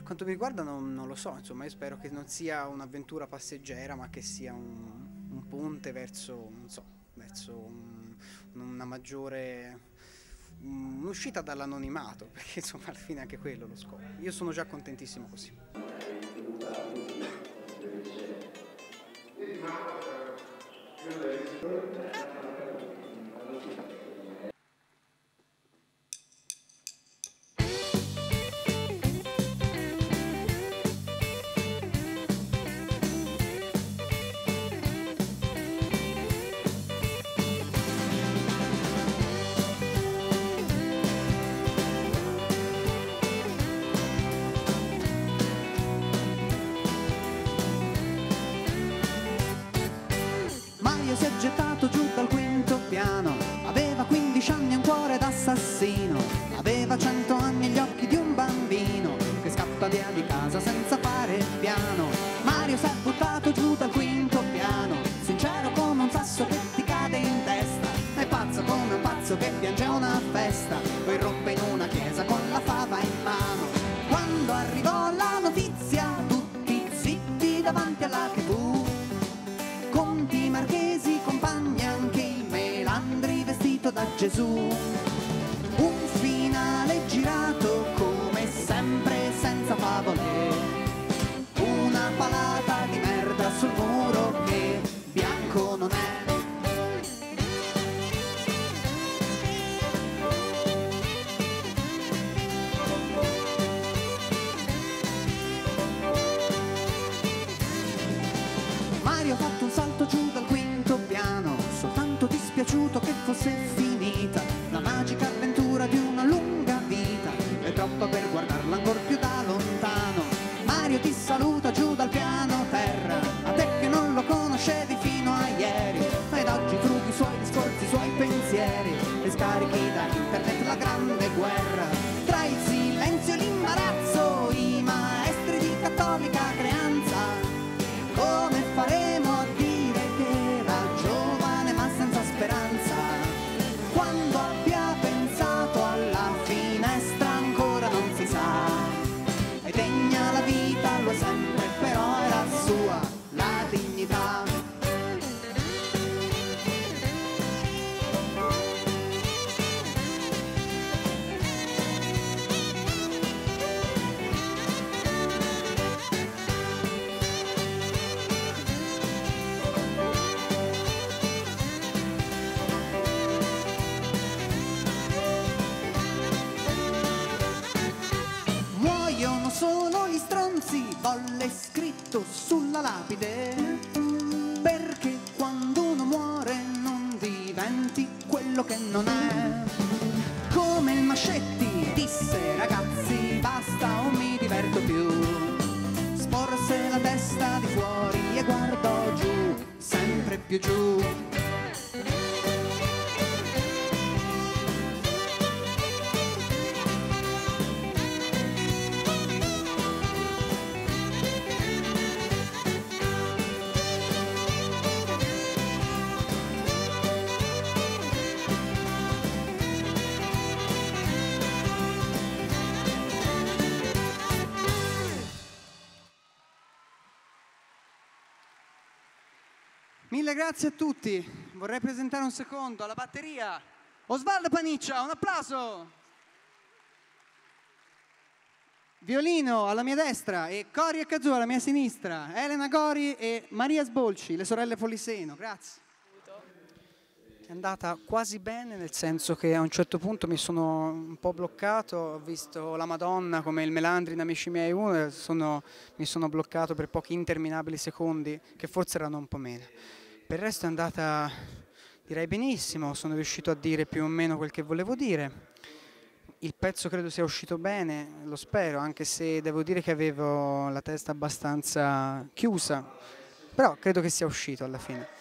quanto mi riguarda non lo so, insomma, io spero che non sia un'avventura passeggera, ma che sia un ponte verso, non so, verso una maggiore, un'uscita dall'anonimato, perché insomma alla fine è anche quello lo scopo. Io sono già contentissimo così. Mario si è gettato giù dal quinto piano, aveva 15 anni e un cuore d'assassino, aveva 100 anni e gli occhi di un bambino che scappa via di casa senza fare piano. Mario si è buttato giù dal quinto piano, sincero come un sasso che ti cade in testa, è pazzo come un pazzo che piange a una festa, poi irruppe in una chiesa con la fava in mano. Quando arrivò la notizia tutti zitti davanti alla TV, conti, marchesi, compagni, anche il Melandri vestito da Gesù. Un finale girato come sempre senza favole, una palata di merda sul muro che bianco non è. Mario ha fatto un salto giù dal quinto piano, soltanto dispiaciuto che fosse finita la magica avventura di una lunga vita, è troppo per guardarla ancora più da lontano. Mario ti saluta giù dal piano terra, a te che non lo conoscevi fino a ieri, ed oggi frughi i suoi discorsi, i suoi pensieri, e scarichi da internet la grande guerra. Tra il silenzio e l'imbarazzo, i maestri di cattolica creanza, come faremo a dire che era giovane ma senza speranza? Quando abbia pensato alla finestra ancora non si sa, è degna la vita, lo è sempre, però era sua la dignità. Muoiono solo gli stronzi, volle scritto sulla lapide, perché quando uno muore non diventi quello che non è. Come il Mascetti disse: ragazzi basta, non mi diverto più. Sporse la testa di fuori e guardò giù, sempre più giù. Mille grazie a tutti. Vorrei presentare un secondo alla batteria Osvaldo Paniccia, un applauso. Violino alla mia destra e Cori e Kazoo alla mia sinistra, Elena Gori e Maria Sbolci, le sorelle Foliseno. Grazie. È andata quasi bene, nel senso che a un certo punto mi sono un po' bloccato, ho visto la Madonna come il Melandri in Amici miei 1 e mi sono bloccato per pochi interminabili secondi, che forse erano un po' meno. Per il resto è andata, direi, benissimo, sono riuscito a dire più o meno quel che volevo dire. Il pezzo credo sia uscito bene, lo spero, anche se devo dire che avevo la testa abbastanza chiusa, però credo che sia uscito alla fine.